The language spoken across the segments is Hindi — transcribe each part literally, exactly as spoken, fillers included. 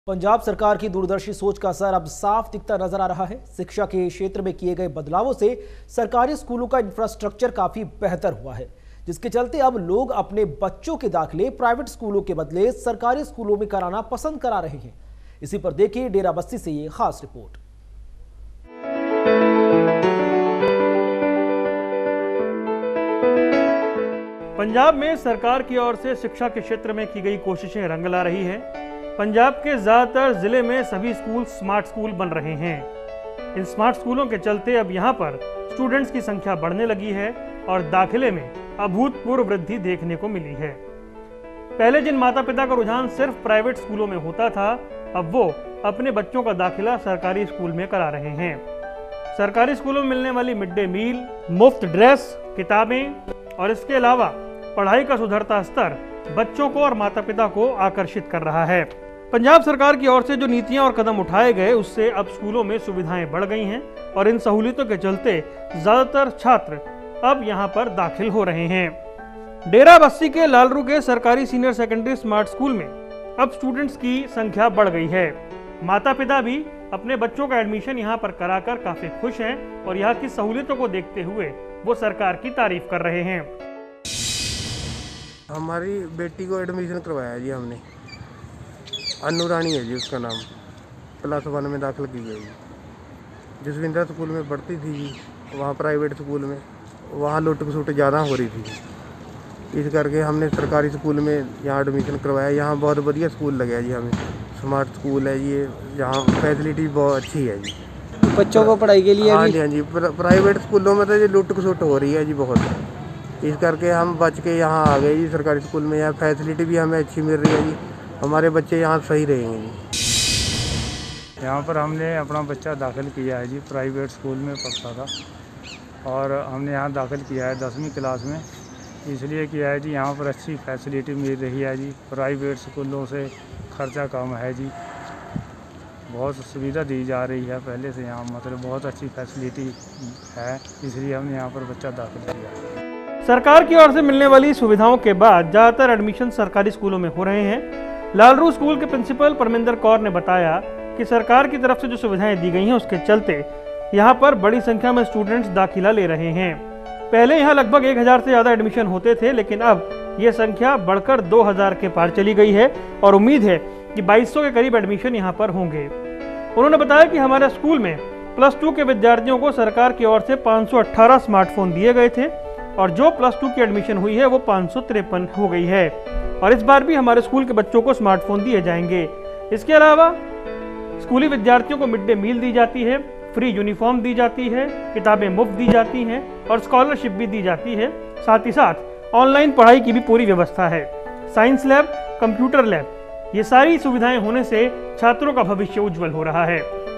पंजाब सरकार की दूरदर्शी सोच का असर अब साफ दिखता नजर आ रहा है। शिक्षा के क्षेत्र में किए गए बदलावों से सरकारी स्कूलों का इंफ्रास्ट्रक्चर काफी बेहतर हुआ है, जिसके चलते अब लोग अपने बच्चों के दाखिले प्राइवेट स्कूलों के बदले सरकारी स्कूलों में कराना पसंद करा रहे हैं। इसी पर देखिए डेरा बस्सी से ये खास रिपोर्ट। पंजाब में सरकार की ओर से शिक्षा के क्षेत्र में की गई कोशिशें रंग ला रही है। पंजाब के ज्यादातर जिले में सभी स्कूल स्मार्ट स्कूल बन रहे हैं। इन स्मार्ट स्कूलों के चलते अब यहाँ पर स्टूडेंट्स की संख्या बढ़ने लगी है और दाखिले में अभूतपूर्व वृद्धि देखने को मिली है। पहले जिन माता पिता का रुझान सिर्फ प्राइवेट स्कूलों में होता था, अब वो अपने बच्चों का दाखिला सरकारी स्कूल में करा रहे हैं। सरकारी स्कूलों में मिलने वाली मिड डे मील, मुफ्त ड्रेस, किताबें और इसके अलावा पढ़ाई का सुधरता स्तर बच्चों को और माता पिता को आकर्षित कर रहा है। पंजाब सरकार की ओर से जो नीतियां और कदम उठाए गए, उससे अब स्कूलों में सुविधाएं बढ़ गई हैं और इन सहूलियतों के चलते ज्यादातर छात्र अब यहां पर दाखिल हो रहे हैं। डेरा बस्सी के लालरू के सरकारी सीनियर सेकेंडरी स्मार्ट स्कूल में अब स्टूडेंट्स की संख्या बढ़ गई है। माता पिता भी अपने बच्चों का एडमिशन यहाँ पर कराकर काफी खुश हैं और यहाँ की सहूलियतों को देखते हुए वो सरकार की तारीफ कर रहे हैं। हमारी बेटी को एडमिशन करवाया जी हमने, अनु रानी है जी उसका नाम, प्लस वन में दाखिल की गई। जसविंदर स्कूल में पढ़ती थी जी, वहाँ प्राइवेट स्कूल में वहाँ लुट खसुट ज़्यादा हो रही थी, इस करके हमने सरकारी स्कूल में यहाँ एडमिशन करवाया। यहाँ बहुत बढ़िया स्कूल लगा जी हमें, स्मार्ट स्कूल है ये, यहाँ फैसिलिटी बहुत अच्छी है जी बच्चों को पढ़ाई के लिए। हाँ जी हाँ जी, प्राइवेट स्कूलों में तो ये लुट खसुट हो रही है जी बहुत, इस करके हम बच के यहाँ आ गए जी सरकारी स्कूल में। यहाँ फैसिलिटी भी हमें अच्छी मिल रही है जी, हमारे बच्चे यहाँ सही रहेंगे जी। यहाँ पर हमने अपना बच्चा दाखिल किया है जी, प्राइवेट स्कूल में पढ़ता था और हमने यहाँ दाखिल किया है दसवीं क्लास में, इसलिए किया है जी। यहाँ पर अच्छी फैसिलिटी मिल रही है जी, प्राइवेट स्कूलों से खर्चा कम है जी, बहुत सुविधा दी जा रही है पहले से, यहाँ मतलब बहुत अच्छी फैसिलिटी है, इसलिए हमने यहाँ पर बच्चा दाखिल किया है। सरकार की ओर से मिलने वाली सुविधाओं के बाद ज्यादातर एडमिशन सरकारी स्कूलों में हो रहे हैं। लालरू स्कूल के प्रिंसिपल परमिंदर कौर ने बताया कि सरकार की तरफ से जो सुविधाएं दी गई हैं, उसके चलते यहां पर बड़ी संख्या में स्टूडेंट्स दाखिला ले रहे हैं। पहले यहां लगभग एक हजार से ज्यादा एडमिशन होते थे, लेकिन अब ये संख्या बढ़कर दो हजार के पार चली गई है और उम्मीद है कि बाईस सौ के करीब एडमिशन यहाँ पर होंगे। उन्होंने बताया कि हमारे स्कूल में प्लस टू के विद्यार्थियों को सरकार की ओर से पाँच सौ अट्ठारह स्मार्टफोन दिए गए थे और जो प्लस टू की एडमिशन हुई है वो पाँच सौ तिरपन हो गई है और इस बार भी हमारे स्कूल के बच्चों को स्मार्टफोन दिए जाएंगे। इसके अलावा स्कूली विद्यार्थियों को मिड डे मील दी जाती है, फ्री यूनिफॉर्म दी जाती है, किताबें मुफ्त दी जाती हैं और स्कॉलरशिप भी दी जाती है। साथ ही साथ ऑनलाइन पढ़ाई की भी पूरी व्यवस्था है। साइंस लैब, कंप्यूटर लैब, ये सारी सुविधाएं होने से छात्रों का भविष्य उज्जवल हो रहा है।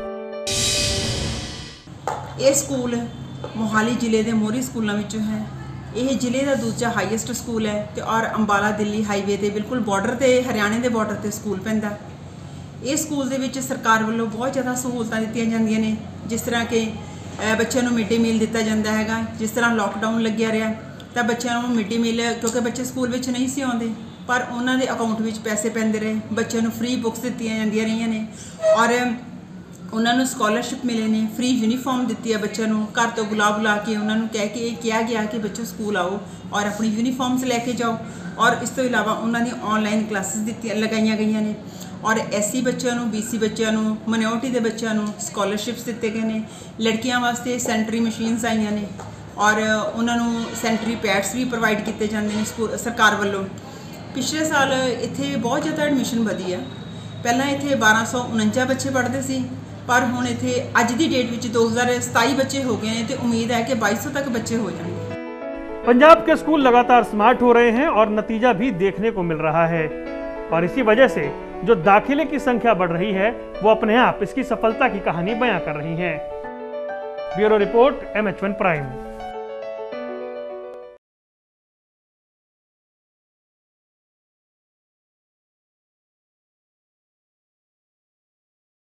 ये स्कूल मोहाली जिले के मोहरी स्कूलों में है। यह जिले का दूजा हाईएस्ट स्कूल है तो और अंबाला दिल्ली हाईवे के बिल्कुल बॉर्डर से, हरियाणे के बॉर्डर से स्कूल पैंदा। इस स्कूल के विच सरकार वालों बहुत ज़्यादा सहूलतां दित्तियां जांदियां ने, जिस तरह के बच्चों को मिड डे मील दिता जाता है। जिस तरह लॉकडाउन लग्या रहा तो बच्चों को मिड डे मील, क्योंकि बच्चे स्कूल में नहीं सी आते पर उन्होंने अकाउंट में पैसे पैंदे रहे, बच्चों को फ्री बुक्स दित्तियां जांदियां रही ने और उन्होंने स्कॉलरशिप मिले ने, फ्री यूनीफॉर्म दी है बच्चों को, घर तो बुला बुला के उन्होंने कह के किया गया कि बच्चों स्कूल आओ और अपनी यूनीफॉर्म्स लैके जाओ। और इस तो इलावा उन्होंने ऑनलाइन क्लासेस दी लगाई गई ने और एस सी बच्चों को, बी सी बच्चों को, माइनॉरिटी के बच्चों को स्कॉलरशिप्स दिते गए हैं। लड़कियों वास्ते सैनिटरी मशीन्स आई ने और उन्होंने सैनिटरी पैड्स भी प्रोवाइड किए जाते हैं स्कूल सरकार वालों। पिछले साल इत्थे बहुत ज़्यादा एडमिशन वधी है। पहला इत्थे बारह सौ उनंजा बच्चे पढ़ते सी, पर हुण इत्थे अज दी डेट विच दो हज़ार सताई बच्चे हो गए हैं तो उम्मीद है कि बाईस सौ तक बच्चे हो जाएंगे। पंजाब के स्कूल लगातार स्मार्ट हो रहे हैं और नतीजा भी देखने को मिल रहा है और इसी वजह से जो दाखिले की संख्या बढ़ रही है वो अपने आप इसकी सफलता की कहानी बयां कर रही है। Bureau report, M H one prime.